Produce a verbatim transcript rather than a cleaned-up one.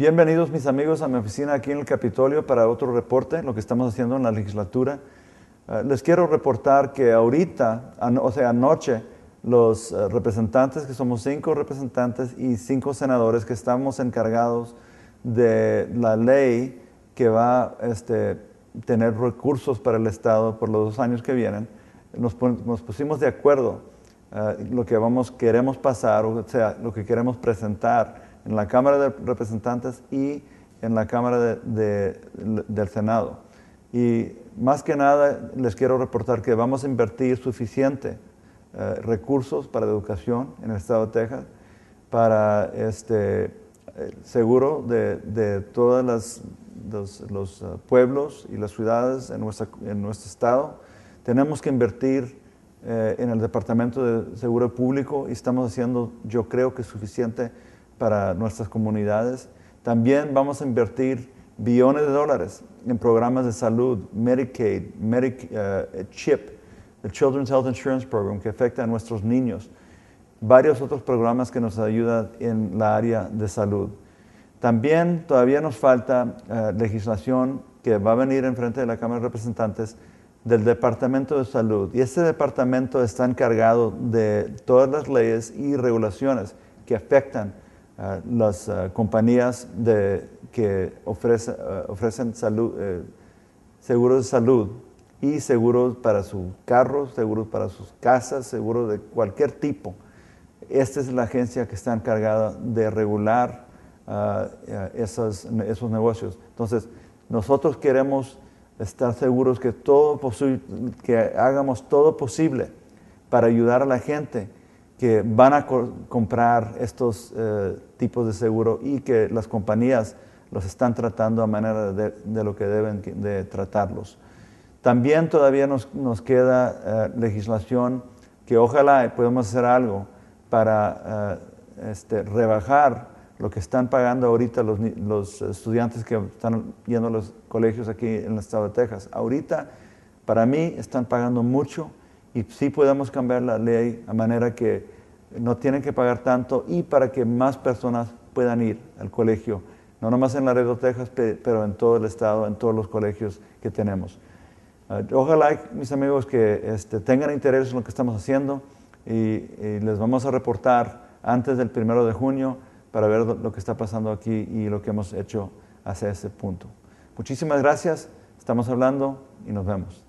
Bienvenidos mis amigos a mi oficina aquí en el Capitolio para otro reporte, lo que estamos haciendo en la legislatura. Uh, les quiero reportar que ahorita, an o sea, anoche, los uh, representantes, que somos cinco representantes y cinco senadores que estamos encargados de la ley que va a este, tener recursos para el Estado por los dos años que vienen, nos, nos pusimos de acuerdo uh, lo que vamos, queremos pasar, o sea, lo que queremos presentar en la Cámara de Representantes y en la Cámara de, de, del Senado. Y más que nada les quiero reportar que vamos a invertir suficiente eh, recursos para educación en el estado de Texas, para este seguro de, de todos los, los, los uh, pueblos y las ciudades en, nuestra, en nuestro estado. Tenemos que invertir eh, en el Departamento de Seguro Público y estamos haciendo, yo creo que suficiente para nuestras comunidades. También vamos a invertir billones de dólares en programas de salud, Medicaid, Medic, uh, CHIP, el Children's Health Insurance Program, que afecta a nuestros niños. Varios otros programas que nos ayudan en la área de salud. También todavía nos falta uh, legislación que va a venir en frente de la Cámara de Representantes del Departamento de Salud. Y este departamento está encargado de todas las leyes y regulaciones que afectan Uh, las uh, compañías de, que ofrece, uh, ofrecen salud, eh, seguros de salud y seguros para sus carros, seguros para sus casas, seguros de cualquier tipo. Esta es la agencia que está encargada de regular uh, uh, esos, esos negocios. Entonces, nosotros queremos estar seguros que, todo que hagamos todo posible para ayudar a la gente que van a co comprar estos eh, tipos de seguro y que las compañías los están tratando a manera de, de lo que deben de tratarlos. También todavía nos, nos queda eh, legislación que ojalá podamos hacer algo para eh, este, rebajar lo que están pagando ahorita los, los estudiantes que están yendo a los colegios aquí en el estado de Texas. Ahorita, para mí, están pagando mucho. Y sí podemos cambiar la ley a manera que no tienen que pagar tanto y para que más personas puedan ir al colegio, no nomás en Laredo, Texas, pero en todo el estado, en todos los colegios que tenemos. Uh, ojalá, mis amigos, que este, tengan interés en lo que estamos haciendo y, y les vamos a reportar antes del primero de junio para ver lo que está pasando aquí y lo que hemos hecho hacia ese punto. Muchísimas gracias, estamos hablando y nos vemos.